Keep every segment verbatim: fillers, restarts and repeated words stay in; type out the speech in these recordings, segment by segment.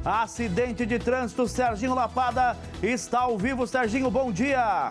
Acidente de trânsito, Serginho Lapada está ao vivo. Serginho, bom dia.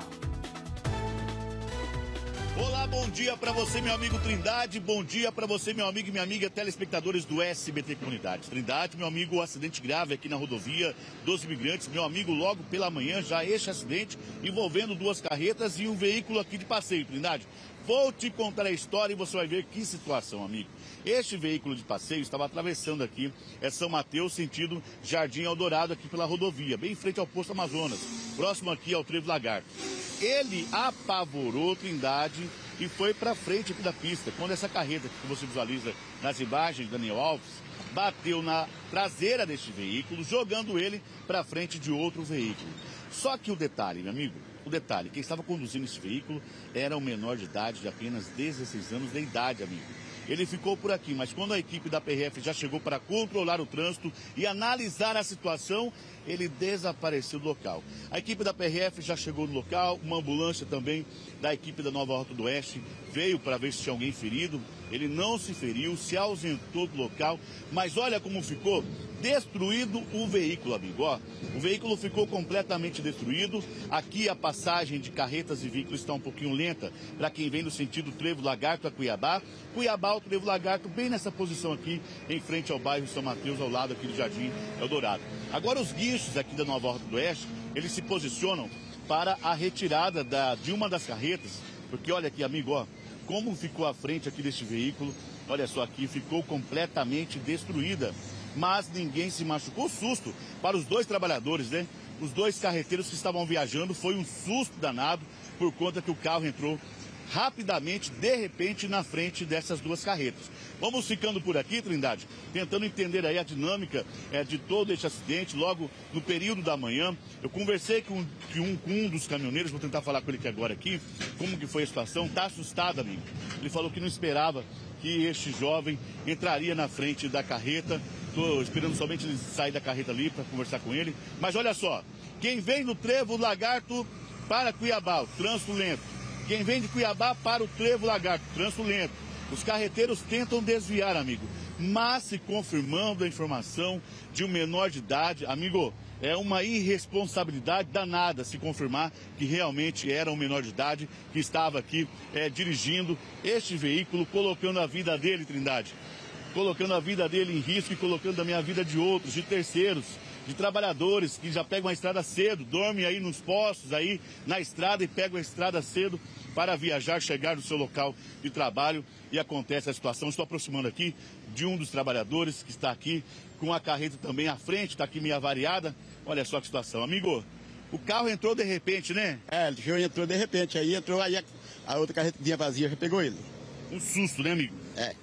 Olá, bom dia para você, meu amigo Trindade. Bom dia para você, meu amigo e minha amiga, telespectadores do S B T Comunidade. Trindade, meu amigo, acidente grave aqui na rodovia dos Imigrantes. Meu amigo, logo pela manhã, já este acidente envolvendo duas carretas e um veículo aqui de passeio, Trindade. Vou te contar a história e você vai ver que situação, amigo. Este veículo de passeio estava atravessando aqui é São Mateus, sentido Jardim Eldorado, aqui pela rodovia, bem em frente ao posto Amazonas, próximo aqui ao Trevo Lagarto. Ele apavorou Trindade e foi para frente aqui da pista, quando essa carreta que você visualiza nas imagens, Daniel Alves, bateu na traseira deste veículo, jogando ele para frente de outro veículo. Só que o detalhe, meu amigo, o detalhe, quem estava conduzindo esse veículo era um menor de idade, de apenas dezesseis anos de idade, amigo. Ele ficou por aqui, mas quando a equipe da P R F já chegou para controlar o trânsito e analisar a situação, ele desapareceu do local. A equipe da P R F já chegou no local, uma ambulância também da equipe da Nova Rota do Oeste veio para ver se tinha alguém ferido. Ele não se feriu, se ausentou do local, mas olha como ficou destruído o veículo, amigo. Ó, o veículo ficou completamente destruído. Aqui a passagem de carretas e veículos está um pouquinho lenta para quem vem no sentido Trevo Lagarto a Cuiabá. Cuiabá ao Trevo Lagarto, bem nessa posição aqui, em frente ao bairro São Mateus, ao lado aqui do Jardim Eldorado. Agora os guinchos aqui da Nova Rota do Oeste, eles se posicionam para a retirada da, de uma das carretas, porque olha aqui, amigo, ó, como ficou a frente aqui deste veículo. Olha só aqui, ficou completamente destruída. Mas ninguém se machucou. Susto para os dois trabalhadores, né? Os dois carreteiros que estavam viajando, foi um susto danado por conta que o carro entrou rapidamente, de repente, na frente dessas duas carretas. Vamos ficando por aqui, Trindade, tentando entender aí a dinâmica é, de todo este acidente, logo no período da manhã. Eu conversei com, com, um, com um dos caminhoneiros, vou tentar falar com ele aqui agora aqui, como que foi a situação. Tá assustado, amigo. Ele falou que não esperava que este jovem entraria na frente da carreta. Estou esperando somente ele sair da carreta ali para conversar com ele. Mas olha só, quem vem do Trevo Lagarto para Cuiabá, o trânsito lento. Quem vem de Cuiabá para o Trevo Lagarto, trânsito lento. Os carreteiros tentam desviar, amigo, mas se confirmando a informação de um menor de idade, amigo, é uma irresponsabilidade danada se confirmar que realmente era um menor de idade que estava aqui é, dirigindo este veículo, colocando a vida dele, Trindade, colocando a vida dele em risco e colocando a minha vida de outros, de terceiros, de trabalhadores que já pegam a estrada cedo, dormem aí nos postos, aí na estrada e pegam a estrada cedo para viajar, chegar no seu local de trabalho e acontece a situação. Estou aproximando aqui de um dos trabalhadores que está aqui com a carreta também à frente, está aqui meio avariada. Olha só que situação. Amigo, o carro entrou de repente, né? É, ele entrou de repente, aí entrou, aí a, a outra carreta vinha vazia, já pegou ele. Um susto, né, amigo? É.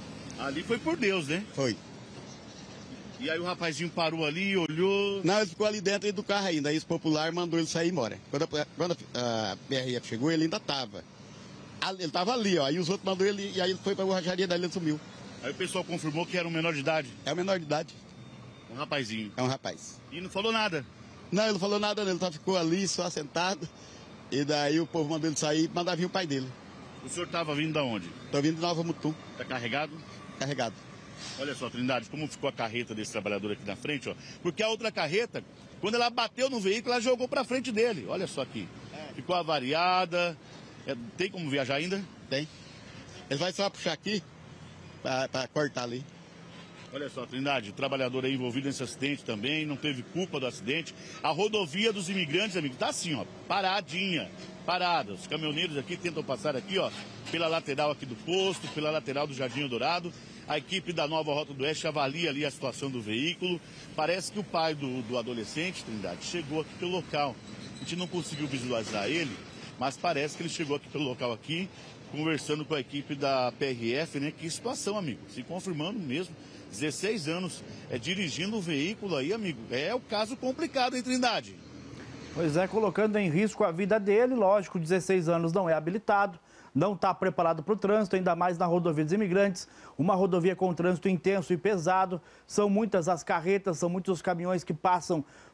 Ali foi por Deus, né? Foi. E aí o rapazinho parou ali, olhou... Não, ele ficou ali dentro do carro ainda, aí esse popular mandou ele sair embora. Quando a, quando a, a P R F chegou, ele ainda estava. Ele estava ali, ó, aí os outros mandou ele, e aí ele foi para a borracharia, daí ele sumiu. Aí o pessoal confirmou que era um menor de idade? É um menor de idade. Um rapazinho? É um rapaz. E não falou nada? Não, ele não falou nada, ele só ficou ali, só sentado, e daí o povo mandou ele sair e mandar vir o pai dele. O senhor estava vindo de onde? Estou vindo de Nova Mutum. Está carregado? Carregado. Olha só, Trindade, como ficou a carreta desse trabalhador aqui na frente, ó. Porque a outra carreta, quando ela bateu no veículo, ela jogou pra frente dele. Olha só aqui. É. Ficou avariada. É, tem como viajar ainda? Tem. Ele vai só puxar aqui pra, pra cortar ali. Olha só, Trindade, o trabalhador aí envolvido nesse acidente também, não teve culpa do acidente. A rodovia dos Imigrantes, amigo, tá assim, ó, paradinha, parada. Os caminhoneiros aqui tentam passar aqui, ó, pela lateral aqui do posto, pela lateral do Jardim Eldorado. A equipe da Nova Rota do Oeste avalia ali a situação do veículo. Parece que o pai do, do adolescente, Trindade, chegou aqui pelo local. A gente não conseguiu visualizar ele, mas parece que ele chegou aqui pelo local aqui, conversando com a equipe da P R F, né? Que situação, amigo, se confirmando mesmo. dezesseis anos, é, dirigindo o veículo aí, amigo. É o caso complicado, hein, Trindade? Pois é, colocando em risco a vida dele, lógico, dezesseis anos não é habilitado, não está preparado para o trânsito, ainda mais na rodovia dos Imigrantes, uma rodovia com trânsito intenso e pesado, são muitas as carretas, são muitos os caminhões que passam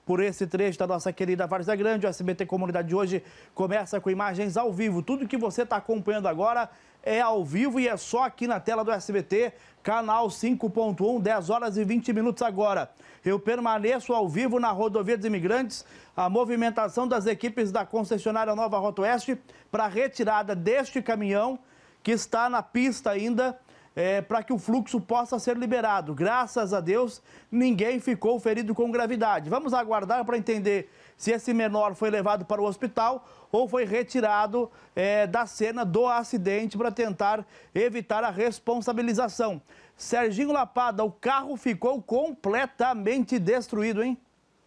por esse trecho da nossa querida Várzea Grande. O S B T Comunidade de hoje começa com imagens ao vivo. Tudo que você está acompanhando agora é ao vivo e é só aqui na tela do S B T, canal cinco ponto um, dez horas e vinte minutos agora. Eu permaneço ao vivo na Rodovia dos Imigrantes, a movimentação das equipes da concessionária Nova Rota Oeste para a retirada deste caminhão que está na pista ainda, é, para que o fluxo possa ser liberado. Graças a Deus, ninguém ficou ferido com gravidade. Vamos aguardar para entender se esse menor foi levado para o hospital ou foi retirado é, da cena do acidente para tentar evitar a responsabilização. Serginho Lapada, o carro ficou completamente destruído, hein?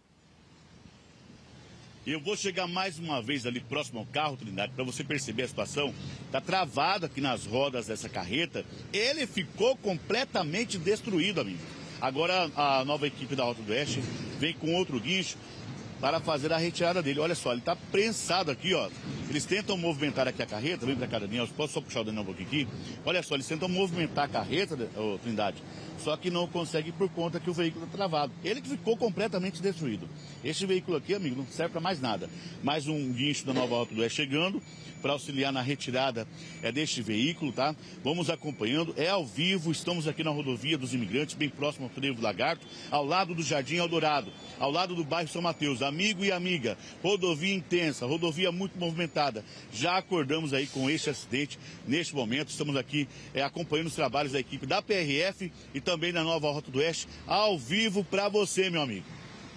Eu vou chegar mais uma vez ali próximo ao carro, Trindade, para você perceber a situação. Está travado aqui nas rodas dessa carreta. Ele ficou completamente destruído, amigo. Agora a nova equipe da Rota do Oeste vem com outro guincho para fazer a retirada dele. Olha só, ele está prensado aqui, ó. Eles tentam movimentar aqui a carreta. Vem para cá, Daniel. Posso só puxar o Daniel um pouquinho aqui? Olha só, eles tentam movimentar a carreta, oh, Trindade. Só que não consegue por conta que o veículo está travado. Ele que ficou completamente destruído. Este veículo aqui, amigo, não serve para mais nada. Mais um guincho da Nova Rota do Oeste chegando para auxiliar na retirada é, deste veículo, tá? Vamos acompanhando, é ao vivo, estamos aqui na Rodovia dos Imigrantes, bem próximo ao Trevo do Lagarto, ao lado do Jardim Eldorado, ao lado do bairro São Mateus. Amigo e amiga, rodovia intensa, rodovia muito movimentada. Já acordamos aí com este acidente neste momento, estamos aqui é, acompanhando os trabalhos da equipe da P R F e também da Nova Rota do Oeste, ao vivo para você, meu amigo.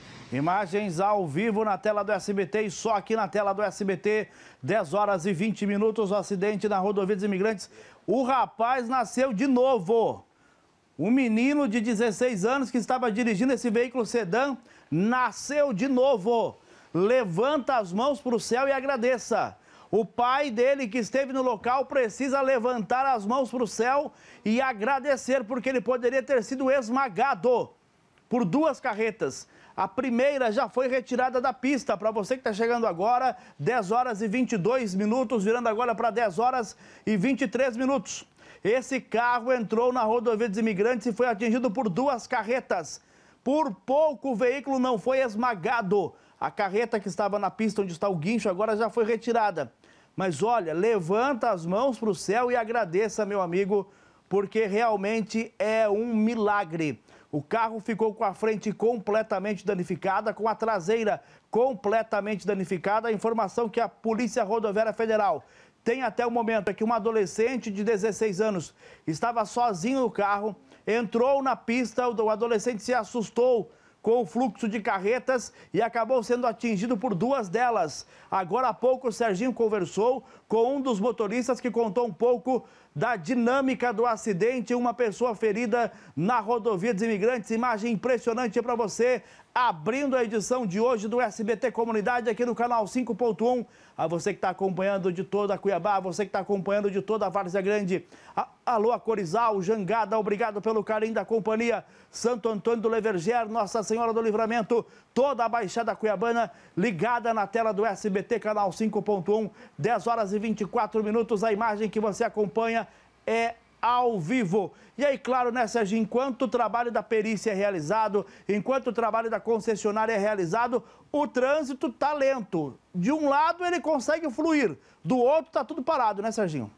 Imagens ao vivo na tela do S B T e só aqui na tela do S B T, dez horas e vinte minutos, o acidente na Rodovia dos Imigrantes. O rapaz nasceu de novo. Um menino de dezesseis anos que estava dirigindo esse veículo sedã nasceu de novo. Levanta as mãos para o céu e agradeça. O pai dele que esteve no local precisa levantar as mãos para o céu e agradecer porque ele poderia ter sido esmagado por duas carretas. A primeira já foi retirada da pista. Para você que está chegando agora, dez horas e vinte e dois minutos, virando agora para dez horas e vinte e três minutos. Esse carro entrou na Rodovia dos Imigrantes e foi atingido por duas carretas. Por pouco o veículo não foi esmagado. A carreta que estava na pista onde está o guincho agora já foi retirada. Mas olha, levanta as mãos para o céu e agradeça, meu amigo, porque realmente é um milagre. O carro ficou com a frente completamente danificada, com a traseira completamente danificada. A informação que a Polícia Rodoviária Federal tem até o momento é que uma adolescente de dezesseis anos estava sozinho no carro, entrou na pista, o adolescente se assustou com o fluxo de carretas e acabou sendo atingido por duas delas. Agora há pouco o Serginho conversou com um dos motoristas que contou um pouco da dinâmica do acidente, uma pessoa ferida na Rodovia dos Imigrantes. Imagem impressionante para você, abrindo a edição de hoje do S B T Comunidade aqui no canal cinco ponto um. A você que está acompanhando de toda a Cuiabá, você que está acompanhando de toda a Várzea Grande. A, alô, Corizal, Jangada, obrigado pelo carinho da companhia. Santo Antônio do Leverger, Nossa Senhora do Livramento, toda a Baixada Cuiabana ligada na tela do S B T, canal cinco ponto um, dez horas e vinte e quatro minutos. A imagem que você acompanha é ao vivo. E aí, claro, né, Sérgio, enquanto o trabalho da perícia é realizado, enquanto o trabalho da concessionária é realizado, o trânsito está lento. De um lado ele consegue fluir, do outro está tudo parado, né, Serginho?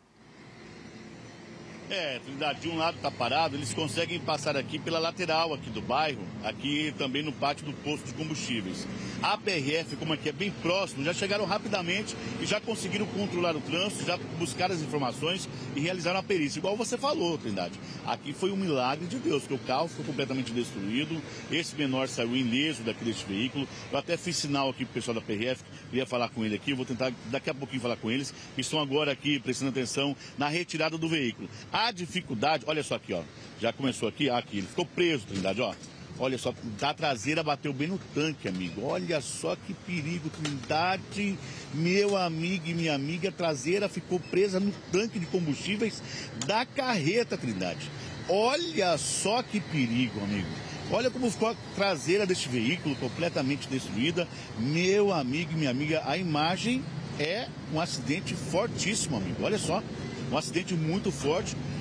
É, Trindade, de um lado está parado, eles conseguem passar aqui pela lateral aqui do bairro, aqui também no pátio do posto de combustíveis. A P R F, como aqui é bem próximo, já chegaram rapidamente e já conseguiram controlar o trânsito, já buscaram as informações e realizaram a perícia. Igual você falou, Trindade, aqui foi um milagre de Deus, porque o carro ficou completamente destruído, esse menor saiu ileso daquele veículo. Eu até fiz sinal aqui pro pessoal da P R F, queria falar com ele aqui, vou tentar daqui a pouquinho falar com eles, que estão agora aqui prestando atenção na retirada do veículo. A dificuldade, olha só aqui, ó, já começou aqui, aqui, ele ficou preso, Trindade, ó. Olha só, da traseira bateu bem no tanque, amigo. Olha só que perigo, Trindade. Meu amigo e minha amiga, a traseira ficou presa no tanque de combustíveis da carreta, Trindade. Olha só que perigo, amigo. Olha como ficou a traseira deste veículo, completamente destruída. Meu amigo e minha amiga, a imagem é um acidente fortíssimo, amigo. Olha só, um acidente muito forte.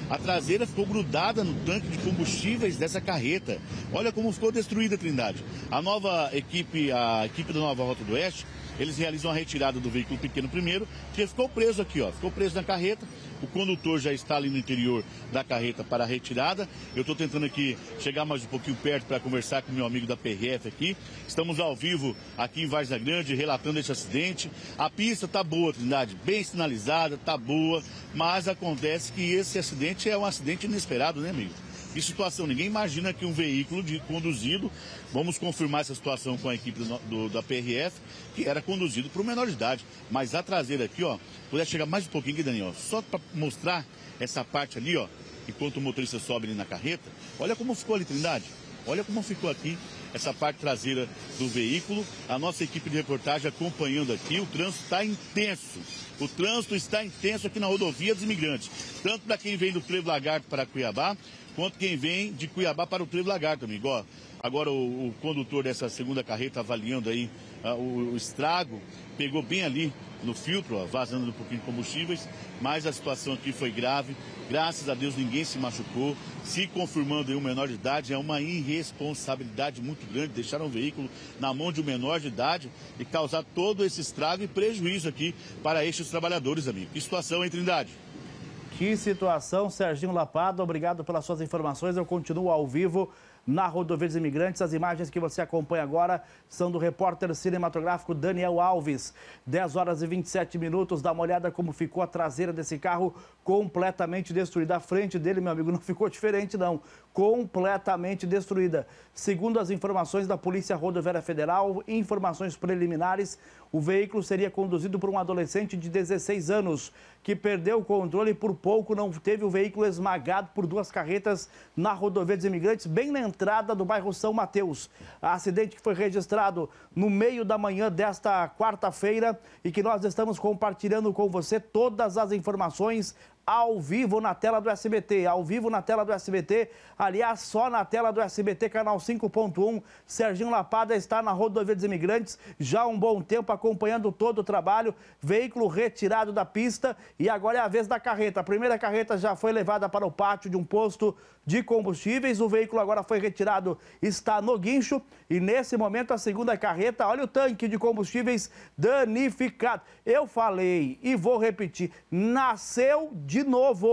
A traseira ficou grudada no tanque de combustíveis dessa carreta. Olha como ficou destruída, Trindade. A nova equipe, a equipe da Nova Rota do Oeste, eles realizam a retirada do veículo pequeno primeiro, que ficou preso aqui, ó, ficou preso na carreta. O condutor já está ali no interior da carreta para a retirada. Eu estou tentando aqui chegar mais um pouquinho perto para conversar com o meu amigo da P R F aqui. Estamos ao vivo aqui em Várzea Grande, relatando esse acidente. A pista está boa, Trindade, bem sinalizada, está boa, mas acontece que esse acidente é um acidente inesperado, né, amigo? Que situação, ninguém imagina que um veículo de, conduzido, vamos confirmar essa situação com a equipe do, do, da P R F, que era conduzido por um menor de idade. Mas a traseira aqui, ó, puder chegar mais um pouquinho aqui, Daniel, só para mostrar essa parte ali, ó, enquanto o motorista sobe ali na carreta. Olha como ficou ali, Trindade, olha como ficou aqui essa parte traseira do veículo. A nossa equipe de reportagem acompanhando aqui, o trânsito está intenso. O trânsito está intenso aqui na rodovia dos Imigrantes, tanto para quem vem do Trevo Lagarto para Cuiabá, quanto quem vem de Cuiabá para o Trevo Lagarto, amigo. Ó, agora o, o condutor dessa segunda carreta avaliando aí uh, o, o estrago, pegou bem ali no filtro, ó, vazando um pouquinho de combustíveis, mas a situação aqui foi grave. Graças a Deus ninguém se machucou. Se confirmando aí um menor de idade, é uma irresponsabilidade muito grande deixar um veículo na mão de um menor de idade e causar todo esse estrago e prejuízo aqui para estes trabalhadores, amigo. Que situação, hein, Trindade? Que situação, Serginho Lapada, obrigado pelas suas informações. Eu continuo ao vivo na Rodovia dos Imigrantes. As imagens que você acompanha agora são do repórter cinematográfico Daniel Alves. dez horas e vinte e sete minutos, dá uma olhada como ficou a traseira desse carro completamente destruída. A frente dele, meu amigo, não ficou diferente não, completamente destruída. Segundo as informações da Polícia Rodoviária Federal, informações preliminares, o veículo seria conduzido por um adolescente de dezesseis anos, que perdeu o controle e por pouco não teve o veículo esmagado por duas carretas na Rodovia dos Imigrantes, bem na entrada do bairro São Mateus. Acidente que foi registrado no meio da manhã desta quarta-feira e que nós estamos compartilhando com você todas as informações ao vivo na tela do S B T, ao vivo na tela do S B T, aliás, só na tela do S B T, canal cinco ponto um. Serginho Lapada está na Rodovia dos Imigrantes, já há um bom tempo acompanhando todo o trabalho, veículo retirado da pista e agora é a vez da carreta. A primeira carreta já foi levada para o pátio de um posto de combustíveis, o veículo agora foi retirado, está no guincho e nesse momento a segunda carreta, olha o tanque de combustíveis danificado. Eu falei e vou repetir, nasceu de novo,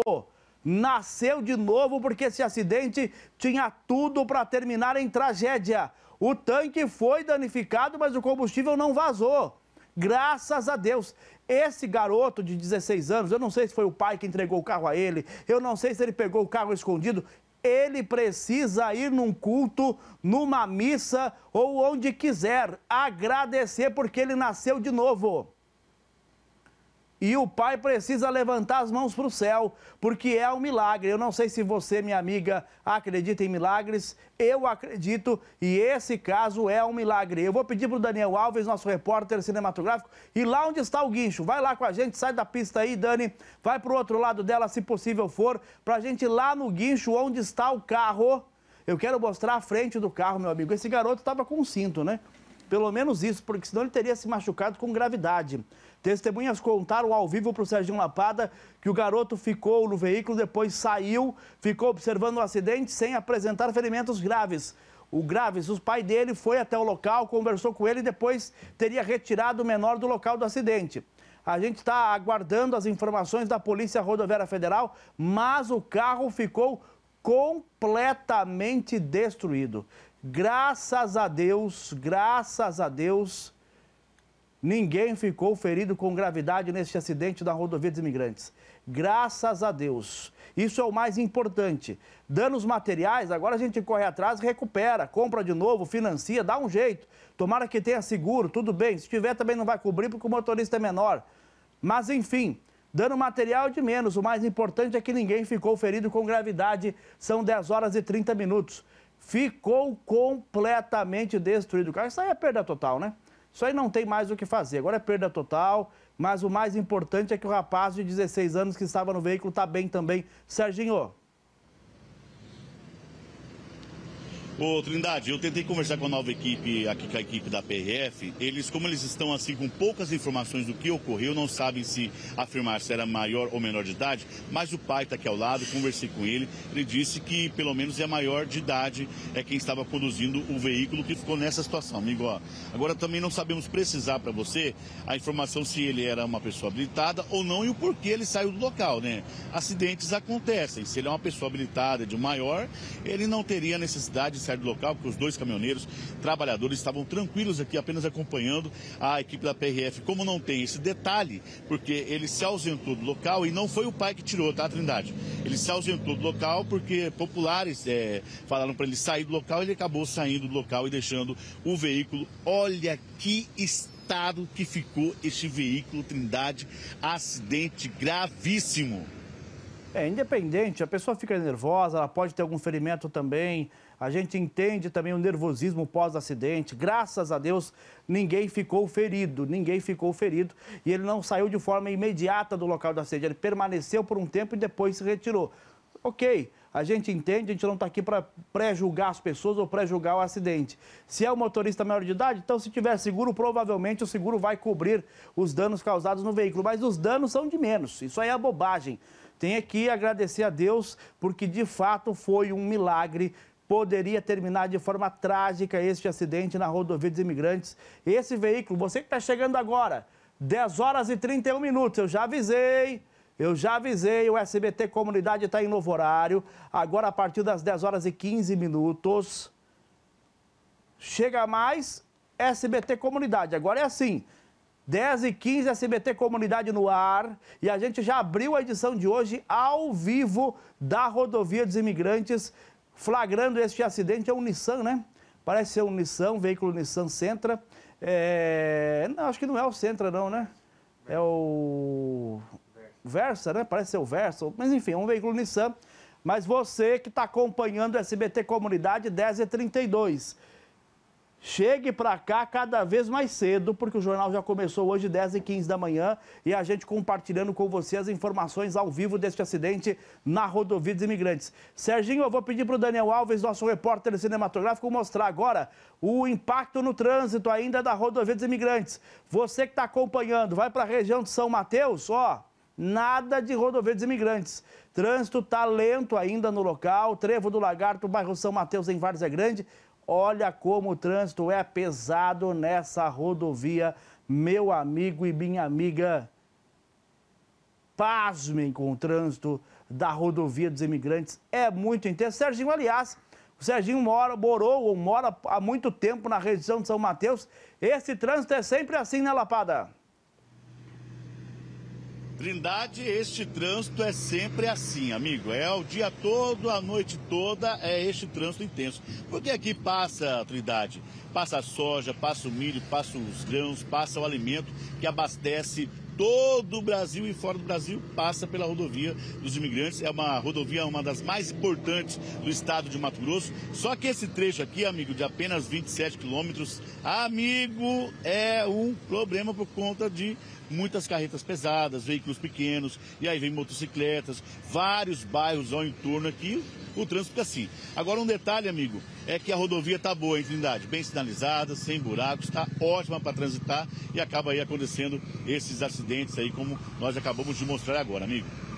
nasceu de novo porque esse acidente tinha tudo para terminar em tragédia. O tanque foi danificado, mas o combustível não vazou. Graças a Deus. Esse garoto de dezesseis anos, eu não sei se foi o pai que entregou o carro a ele, eu não sei se ele pegou o carro escondido, ele precisa ir num culto, numa missa ou onde quiser, agradecer porque ele nasceu de novo. E o pai precisa levantar as mãos para o céu, porque é um milagre. Eu não sei se você, minha amiga, acredita em milagres. Eu acredito e esse caso é um milagre. Eu vou pedir para o Daniel Alves, nosso repórter cinematográfico, ir lá onde está o guincho. Vai lá com a gente, sai da pista aí, Dani. Vai para o outro lado dela, se possível for, para a gente ir lá no guincho onde está o carro. Eu quero mostrar a frente do carro, meu amigo. Esse garoto estava com um cinto, né? Pelo menos isso, porque senão ele teria se machucado com gravidade. Testemunhas contaram ao vivo para o Serginho Lapada que o garoto ficou no veículo, depois saiu, ficou observando o acidente sem apresentar ferimentos graves. O graves, o pai dele foi até o local, conversou com ele e depois teria retirado o menor do local do acidente. A gente está aguardando as informações da Polícia Rodoviária Federal, mas o carro ficou completamente destruído. Graças a Deus, graças a Deus, ninguém ficou ferido com gravidade neste acidente da Rodovia dos Imigrantes. Graças a Deus. Isso é o mais importante. Danos materiais, agora a gente corre atrás, recupera, compra de novo, financia, dá um jeito. Tomara que tenha seguro, tudo bem. Se tiver também não vai cobrir porque o motorista é menor. Mas enfim, dano material de menos. O mais importante é que ninguém ficou ferido com gravidade. São dez horas e trinta minutos. Ficou completamente destruído o carro. Isso aí é perda total, né? Isso aí não tem mais o que fazer. Agora é perda total, mas o mais importante é que o rapaz de dezesseis anos que estava no veículo está bem também. Serginho. Ô, Trindade, eu tentei conversar com a nova equipe, aqui com a equipe da P R F. Eles, como eles estão assim com poucas informações do que ocorreu, não sabem se afirmar se era maior ou menor de idade, mas o pai está aqui ao lado, conversei com ele, ele disse que pelo menos é maior de idade, é quem estava conduzindo o veículo que ficou nessa situação, amigo. Ó, agora também não sabemos precisar para você a informação se ele era uma pessoa habilitada ou não e o porquê ele saiu do local, né? Acidentes acontecem, se ele é uma pessoa habilitada de maior, ele não teria necessidade de sair do local, porque os dois caminhoneiros, trabalhadores, estavam tranquilos aqui, apenas acompanhando a equipe da P R F. Como não tem esse detalhe, porque ele se ausentou do local e não foi o pai que tirou, tá, Trindade? Ele se ausentou do local porque populares é, falaram para ele sair do local e ele acabou saindo do local e deixando o veículo. Olha que estado que ficou este veículo, Trindade, acidente gravíssimo. É, independente, a pessoa fica nervosa, ela pode ter algum ferimento também. A gente entende também o nervosismo pós-acidente. Graças a Deus, ninguém ficou ferido, ninguém ficou ferido. E ele não saiu de forma imediata do local do acidente. Ele permaneceu por um tempo e depois se retirou. Ok, a gente entende, a gente não está aqui para pré-julgar as pessoas ou pré-julgar o acidente. Se é um motorista maior de idade, então se tiver seguro, provavelmente o seguro vai cobrir os danos causados no veículo. Mas os danos são de menos, isso aí é bobagem. Tem que agradecer a Deus, porque de fato foi um milagre. Poderia terminar de forma trágica este acidente na rodovia dos Imigrantes. Esse veículo, você que está chegando agora, dez horas e trinta e um minutos, eu já avisei, eu já avisei, o S B T Comunidade está em novo horário. Agora, a partir das dez horas e quinze minutos, chega mais S B T Comunidade. Agora é assim, dez e quinze, S B T Comunidade no ar, e a gente já abriu a edição de hoje ao vivo da rodovia dos Imigrantes, flagrando este acidente. É um Nissan, né? Parece ser um Nissan, um veículo Nissan Sentra. É... Não, acho que não é o Sentra, não, né? É o Versa, né? Parece ser o Versa. Mas, enfim, é um veículo Nissan. Mas você que está acompanhando o S B T Comunidade, dez e trinta e dois. Chegue para cá cada vez mais cedo, porque o jornal já começou hoje, dez e quinze da manhã, e a gente compartilhando com você as informações ao vivo deste acidente na rodovia dos Imigrantes. Serginho, eu vou pedir para o Daniel Alves, nosso repórter cinematográfico, mostrar agora o impacto no trânsito ainda da rodovia dos Imigrantes. Você que está acompanhando, vai para a região de São Mateus, ó, nada de rodovia dos Imigrantes. Trânsito está lento ainda no local, Trevo do Lagarto, bairro São Mateus, em Várzea Grande. Olha como o trânsito é pesado nessa rodovia, meu amigo e minha amiga. Pasmem com o trânsito da rodovia dos Imigrantes, é muito intenso. Serginho, aliás, o Serginho mora, morou ou mora há muito tempo na região de São Mateus. Esse trânsito é sempre assim, né, Lapada? Trindade, este trânsito é sempre assim, amigo. É o dia todo, a noite toda, é este trânsito intenso. Porque aqui passa, Trindade, passa a soja, passa o milho, passa os grãos, passa o alimento que abastece todo o Brasil e fora do Brasil, passa pela rodovia dos Imigrantes. É uma rodovia, uma das mais importantes do estado de Mato Grosso. Só que esse trecho aqui, amigo, de apenas vinte e sete quilômetros, amigo, é um problema por conta de muitas carretas pesadas, veículos pequenos, e aí vem motocicletas, vários bairros ao entorno aqui, o trânsito fica assim. Agora um detalhe, amigo, é que a rodovia tá boa, hein, Trindade? Bem sinalizada, sem buracos, tá ótima para transitar e acaba aí acontecendo esses acidentes aí, como nós acabamos de mostrar agora, amigo.